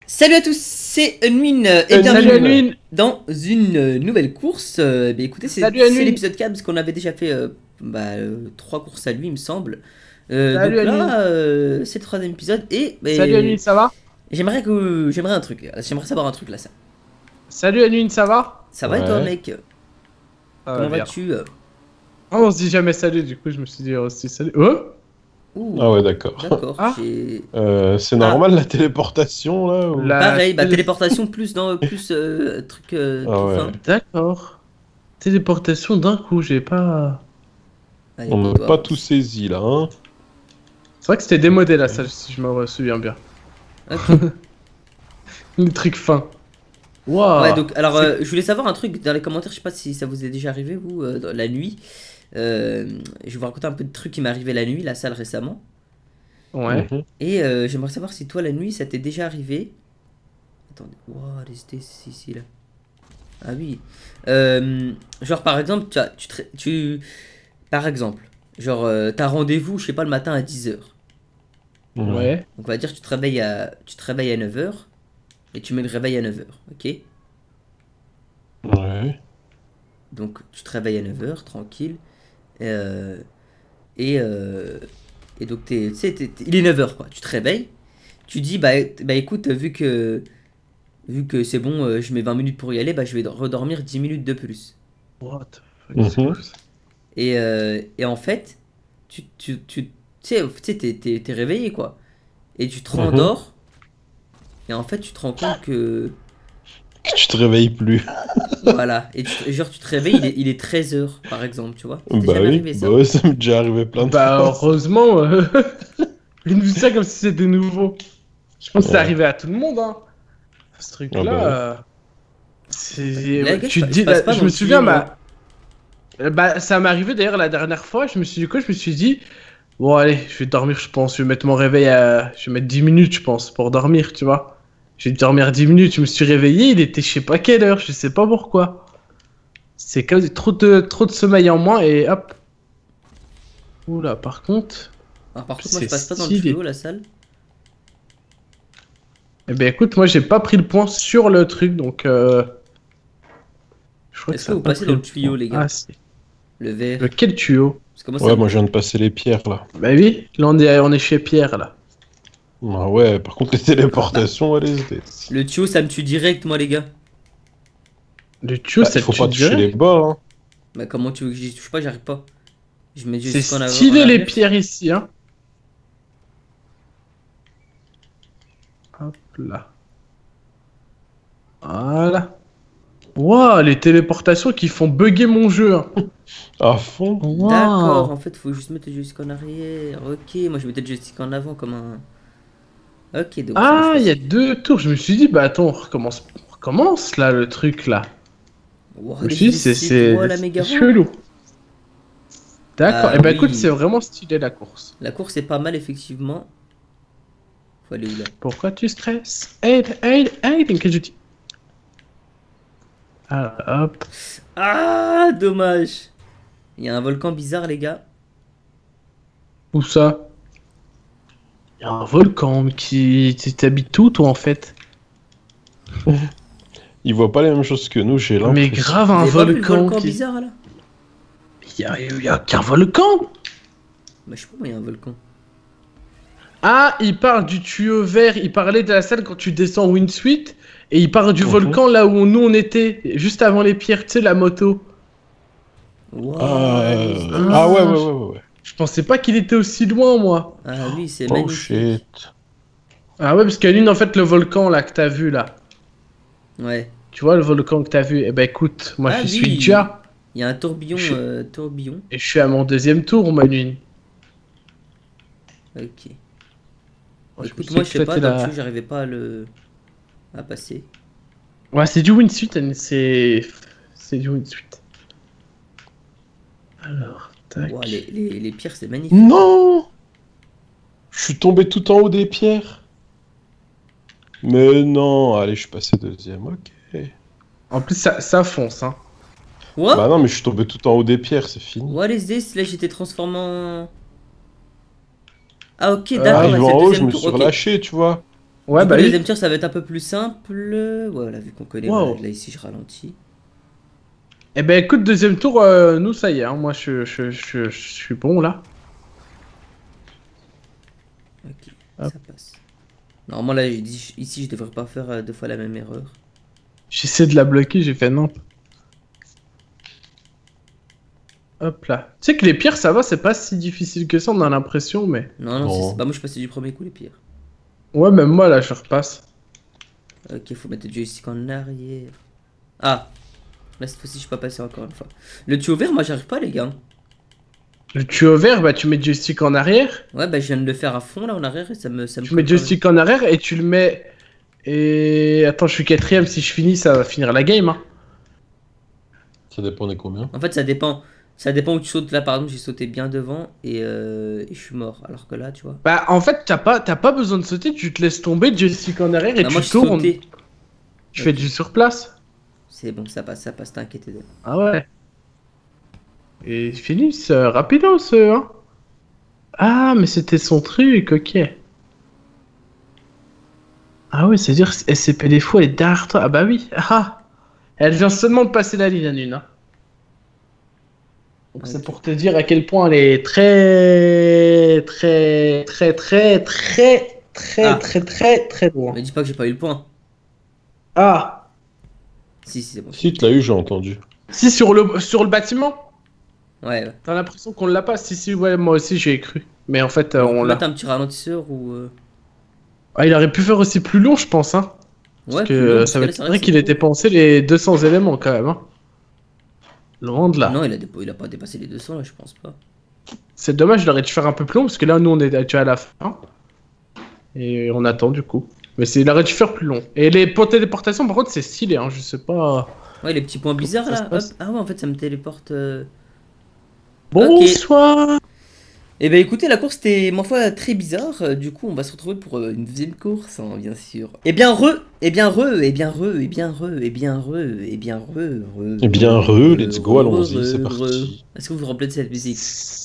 Salut à tous, c'est Unwin et Salut bienvenue Unwin. dans une nouvelle course. Écoutez, c'est Salut Unwin. l'épisode 4 parce qu'on avait déjà fait 3 courses à lui, il me semble. Salut Donc Unwin. là, c'est le troisième épisode et Salut Unwin, ça va? j'aimerais un truc. J'aimerais savoir un truc là, ça. Salut Unwin, ça va? Ça va et toi, Ouais. mec? Ah, Comment bien. vas-tu? Ah, on se dit jamais salut, du coup je me suis dit aussi salut. Oh, Ouh, Ah ouais, d'accord. d'accord. Ah. C'est normal la téléportation là ou... La Pareil, télé- téléportation plus dans plus truc Ah tout ouais. fin. D'accord. Téléportation d'un coup, j'ai pas... Allez, On n'a dis-toi. pas tout saisi là, hein. C'est vrai que c'était démodé là, ça, si je me souviens bien. Ok. Les trucs fins. Waouh. Ouais, donc, alors, C'est- je voulais savoir un truc dans les commentaires, je sais pas si ça vous est déjà arrivé, vous, dans la nuit. Je vais vous raconter un peu de trucs qui m'est arrivé la nuit, la salle récemment. Ouais. Mhm. Et j'aimerais savoir si toi, la nuit, ça t'est déjà arrivé. Attendez, wow, les idées, c'est ici, là. Ah oui. Genre, par exemple, par exemple, genre, t'as rendez-vous, je sais pas, le matin à 10 h. Ouais. Donc, on va dire, tu te réveilles à 9 h. Et tu mets le réveil à 9 h, ok? Ouais. Donc tu te réveilles à 9 h, tranquille. Euh, et, euh, et donc tu sais, il est 9 h quoi. Tu te réveilles. Tu dis bah écoute, vu que c'est bon, je mets 20 minutes pour y aller, bah je vais redormir 10 minutes de plus. What the fuck, Mhm. c'est quoi ça? Et en fait, tu sais, t'es réveillé quoi. Et tu te rendors. Et en fait, tu te rends compte que. Tu te réveilles plus. Voilà. Et genre, tu te réveilles, il est 13 h par exemple, tu vois. Ça t'est Bah jamais oui, arrivé ça? bah ouais, ça m'est déjà arrivé plein de Bah fois. heureusement, il nous dit ça comme si c'était nouveau. Je pense que c'est Ouais. arrivé à tout le monde, hein. Ce truc-là, Ah bah ouais. c'est... Là, gars, tu te je dis, passe pas je dans me le souviens, tuyau, moi. bah, ça m'est arrivé d'ailleurs la dernière fois, je me suis dit quoi? Je me suis dit, bon allez, je vais dormir, je pense, je vais mettre mon réveil à... Je vais mettre 10 minutes, je pense, pour dormir, tu vois. Je vais dormir 10 minutes, je me suis réveillé, il était je sais pas quelle heure, je sais pas pourquoi. C'est comme trop de sommeil en moins et hop. Oula, par contre... Alors, par contre, moi, je C'est passe pas dans le stylé. tuyau, la salle. Eh ben écoute, moi j'ai pas pris le point sur le truc, donc je crois Est-ce que ça a vous pas passez pris dans le le tuyau, point. les gars? Ah si. Le verre. Lequel tuyau? Parce que moi, Ouais, moi je viens de passer les pierres là. Bah oui, là on est chez Pierre là. Ah ouais, par contre les téléportations, allez, le tuyau, ça me tue direct, moi, les gars. Le tuyau, bah, ça il faut te pas tue toucher les direct. bas, hein. Bah, comment tu veux que j'y touche pas? J'arrive pas. Je mets C'est juste en avant. stylé les pierres ici, hein. Hop là. Voilà. Waouh, les téléportations qui font bugger mon jeu, hein. À fond. D'accord, Waouh. en fait, faut juste mettre le joystick en arrière. Ok, moi, je mettais le joystick en avant comme un. Ok, donc. Ah, il y a facile. 2 tours. Je me suis dit, bah attends, on recommence là le truc là. Wow, Je me suis dit, c'est Wow, la méga rampe. chelou. D'accord. Ah Et bah écoute, oui. c'est vraiment stylé la course. La course est pas mal, effectivement. Faut aller où là? Pourquoi tu stresses? Aide, qu'est-ce que je dis? Alors, hop. Ah, dommage. Il y a un volcan bizarre, les gars. Où ça? Il y a un volcan qui... T'habites où, toi, en fait? Ils voient pas les mêmes choses que nous, j'ai l'impression. Mais grave, Vous un avez pas vu le volcan volcan qui... bizarre, là? Il y a qu'un volcan? Bah, je sais pas, moi, il y a un volcan. Ah, il parle du tuyau vert, il parlait de la salle quand tu descends Windsuite, et il parle du Mhm. volcan là où nous on était, juste avant les pierres, tu sais, la moto. Wow, Ah, les idées. ah ouais. Je pensais pas qu'il était aussi loin, moi. Ah oui, c'est Oh magnifique. shit. Ah ouais, parce qu'il y a une, en fait, le volcan là que t'as vu là. Ouais. Tu vois le volcan que t'as vu? Eh ben écoute, moi Ah je oui. suis déjà, Il y a un tourbillon, Je- tourbillon. et je suis à mon deuxième tour, Manu. Ok. Ouais, Écoute, me moi, suis je sais pas, éclaté dans le la- tuyau, j'arrivais pas à passer. Ouais, c'est du Windsuite, c'est du Windsuite. Alors, tac. Wow, les pierres, c'est magnifique. Non! Je suis tombé tout en haut des pierres. Mais non, allez, je suis passé deuxième, ok. En plus, ça fonce, hein. What? Bah non, mais je suis tombé tout en haut des pierres, c'est fini. What is this? Là, j'étais transformé en. Ah, ok, Ah, d'accord, Arrivé ouais, c'est en le haut, je deuxième me tour. suis Ok. relâché, tu vois. Ouais, Du coup, bah le oui. deuxième tir, ça va être un peu plus simple. Voilà, vu qu'on connaît. Wow. Voilà, là, ici, je ralentis. Eh ben écoute, deuxième tour, nous ça y est, hein, moi je suis bon là. Ok, Hop. ça passe. Normalement, là, ici, je devrais pas faire deux fois la même erreur. J'essaie de la bloquer, j'ai fait non. Hop là. Tu sais que les pierres, ça va, c'est pas si difficile que ça, on a l'impression, mais. Non, non, Non. bah, moi, je suis passé du premier coup, les pires. Ouais, même moi là, je repasse. Ok, faut mettre le joystick en arrière. Ah, là, cette fois-ci, je suis pas passé encore une fois. Le tuyau vert, moi, j'arrive pas, les gars. Le tuyau vert, bah tu mets le joystick en arrière. Ouais, bah, je viens de le faire à fond, là, en arrière, et ça me Tu mets colle le pas. joystick en arrière et tu le mets. Et. Attends, je suis quatrième, si je finis, ça va finir la game, hein. Ça dépend des combien. En fait, ça dépend. Ça dépend où tu sautes. Là, par exemple, j'ai sauté bien devant et je suis mort. Alors que là, tu vois. Bah en fait, t'as pas besoin de sauter, tu te laisses tomber, joystick en arrière et Non, moi, tu je tournes. sauté. Tu fais Ok. du surplace. C'est bon, ça passe, t'inquiète. Ah ouais. Et ils finissent rapidos, hein. Ah, mais c'était son truc, ok. Ah ouais, c'est-à-dire SCP des fois, elle est derrière toi. Ah bah oui, ah. Elle vient seulement de passer la ligne à une, hein. Donc c'est Ok. pour te dire à quel point elle est très, très, très, très, très, très, Ah. très, très, très loin. Mais dis pas que j'ai pas eu le point. Ah. Si, c'est bon. Si tu l'as eu, j'ai entendu. Si, sur le bâtiment, Ouais, ouais. t'as l'impression qu'on l'a pas. Si, si, ouais, moi aussi j'ai cru. Mais en fait, On on peut mettre l'a. un petit ralentisseur ou. Ah, il aurait pu faire aussi plus long, je pense, hein. Parce Ouais, que plus long. Parce ça que là, c'est vrai m'étonnerait que qu'il c'est ait court. dépensé les 200 éléments quand même, hein. Loin de là. Non, il a pas dépassé les 200 là, je pense pas. C'est dommage, il aurait dû faire un peu plus long parce que là, nous, on est déjà à la fin. Et on attend du coup. Mais il aurait dû faire plus long. Et les points de téléportation, par contre, c'est stylé, hein. Je sais pas. Ouais, les petits points bizarres ça se là. Hop. passe Ah ouais, en fait, ça me téléporte. Bonsoir. Eh ben écoutez, la course était, ma foi, très bizarre. Du coup, on va se retrouver pour une deuxième course, hein, bien sûr. Eh bien, eh bien, eh bien, eh bien, eh bien, eh bien, Eh bien, let's go, allons-y, c'est parti. Est-ce que vous vous rappelez de cette musique?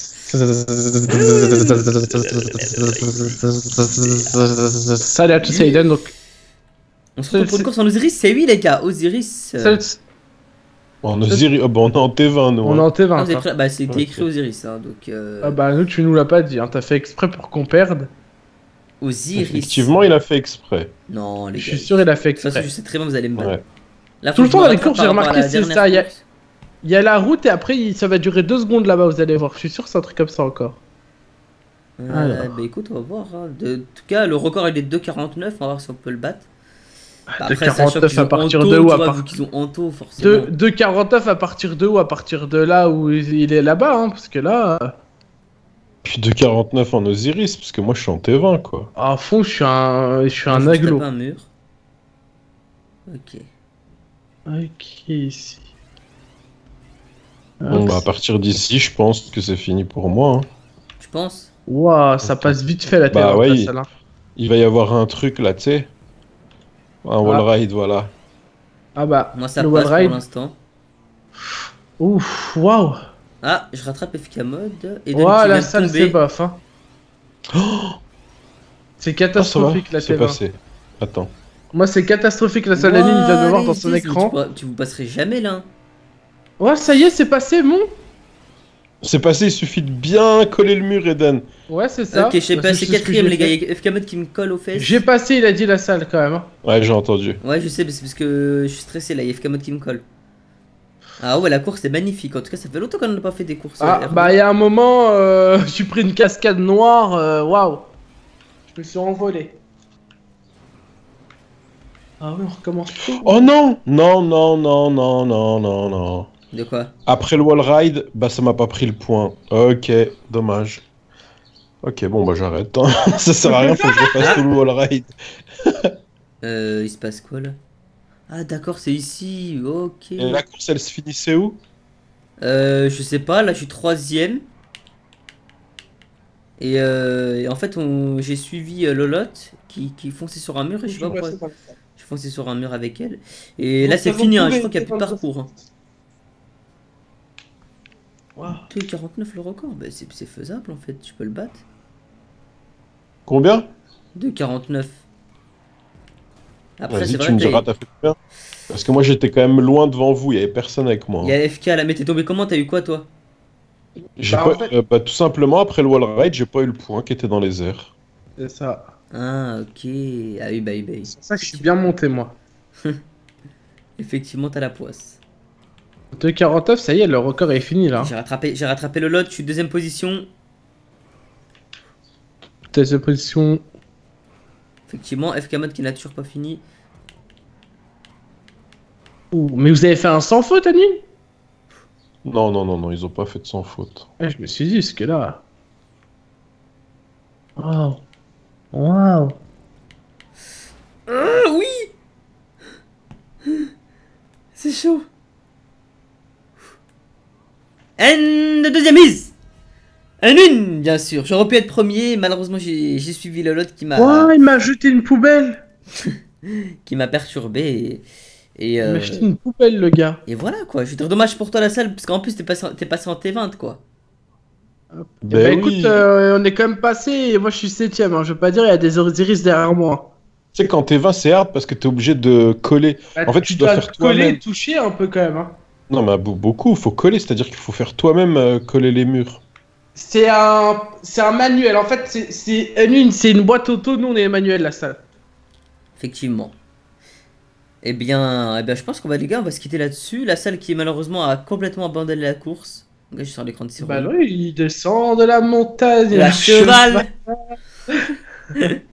Salut à tous, c'est Aiden. Donc, On se retrouve pour une course en Osiris, c'est oui les gars, Osiris. salut. On est bon, on est en T20, nous. On est hein. en T20. Ah, vous avez hein. pris- Bah, c'était Ok. écrit Osiris, hein, donc Ah bah, nous, tu nous l'as pas dit. Hein. T'as fait exprès pour qu'on perde. Osiris. Effectivement, il a fait exprès. Non, les Je gars. suis sûr, il a fait De toute façon, exprès. je sais très bien, vous allez me battre. Ouais. Là, Tout faut le que temps je me dans les rattrape courses, j'ai par rapport à remarqué, la c'est dernière ça, il y a- course. Il y a la route et après, ça va durer 2 secondes là-bas, vous allez voir. Je suis sûr que c'est un truc comme ça encore. Alors. Bah écoute, on va voir. Hein. En tout cas, le record il est de 2,49. On va voir si on peut le battre. Bah, De après, sachant 49 qu'ils à ont partir Anto, de où tu à vois, part- vu qu'ils ont Anto, forcément. De 49 à partir de où? À partir de là où il est là-bas, hein, parce que là, Puis de 49 en Osiris, parce que moi, je suis en T20, quoi. à fond, je suis un Moi, faut que je aglo. tape un mur. Ok. Ok, ici. Bon, bah, à partir d'ici, je pense que c'est fini pour moi. Hein. Tu penses? Waouh, ça passe vite fait la Bah terre ouais, la salle, hein. Il va y avoir un truc là, tu sais. Un wall ride, voilà. Ah bah, Moi, ça le passe wall pour ride. l'instant. Ouf, waouh. Ah, je rattrape FK mode. Et Waouh, qui la vient de salle tomber. c'est bof, hein. C'est Ah, ça va, catastrophique la c'est T20. passé. Attends. Moi, c'est catastrophique la salle. Aline, il vient de me voir dans son Mais écran. tu vous passerez jamais là. Ouais, ça y est, c'est passé, mon. C'est passé, il suffit de bien coller le mur, Eden. Ouais, c'est ça. Ok, je sais Bah, pas, c'est ce que quatrième j'ai les gars. fait. Il y a FK mode qui me colle aux fesses. J'ai passé, il a dit la salle quand même, hein. Ouais, j'ai entendu. Ouais, je sais, mais c'est parce que je suis stressé là. Il y a FK mode qui me colle. Ah ouais, la course est magnifique. En tout cas, ça fait longtemps qu'on n'a pas fait des courses. Ah, R2. bah, il y a un moment, j'ai pris une cascade noire, waouh. Je me suis envolé. Ah oui, on recommence tout. Oh non! Non, non, non, non, non, non, non. De quoi? Après le wall ride, bah ça m'a pas pris le point. Ok, dommage. Ok, bon bah j'arrête. Hein. Ça sert à rien, faut que je refasse tout le wall ride. Il se passe quoi là? Ah d'accord, c'est ici. Ok. Et la course, elle se finissait où? Je sais pas, là je suis troisième. Et en fait, j'ai suivi Lolotte qui fonçait sur un mur et je sais pas pourquoi. Je fonçais sur un mur avec elle. Et là c'est fini, hein, je crois qu'il n'y a plus de parcours. Hein. Waouh. 2,49 le record, bah, c'est faisable en fait, tu peux le battre. Combien? 2,49. Après, c'est Vas-y, vrai tu me que diras, t'as fait combien? Parce que moi, j'étais quand même loin devant vous, il y avait personne avec moi, il y hein. a FK là, mais t'es tombé comment? T'as eu quoi toi? J'ai Bah, pas, en fait, bah, tout simplement, après le wall ride, j'ai pas eu le point qui était dans les airs. c'est ça. Ah, ok. Ah oui, bah oui, bah oui. C'est pour ça que je suis bien monté, moi. Effectivement, t'as la poisse. 2,49, ça y est, le record est fini là. J'ai rattrapé le lot, je suis deuxième position. Deuxième position. Effectivement, FK Mode qui n'a toujours pas fini. Ouh, mais vous avez fait un sans faute, Annie? Non, non, non, non, ils ont pas fait de sans faute. Ouais, je me suis dit, ce que là. Waouh. Waouh. Ah oui! C'est chaud. And deuxième mise! Un une, bien sûr. J'aurais pu être premier, malheureusement j'ai suivi le lot Waouh, il m'a jeté une poubelle. qui m'a perturbé. Et, Il m'a jeté une poubelle, le gars. et voilà quoi. Je veux dire, dommage pour toi la salle, parce qu'en plus t'es passé en T20 quoi. Bah écoute, on est quand même passé, et moi je suis 7ème, hein. Je veux pas dire, il y a des Osiris derrière moi. Tu sais, quand t'es 20, c'est hard parce que t'es obligé de coller. Bah, En fait, tu dois faire coller toi-même. et toucher un peu quand même. Hein. Non, mais beaucoup, faut coller, c'est-à-dire qu'il faut faire toi-même coller les murs. C'est un manuel, en fait, c'est une boîte auto, nous on est manuel la salle. Effectivement. Eh bien, je pense qu'on va les gars, on va se quitter là-dessus. La salle qui malheureusement a complètement abandonné la course. Donc là, je sors l'écran de Cyril. Bah oui, il descend de la montagne. La cheval.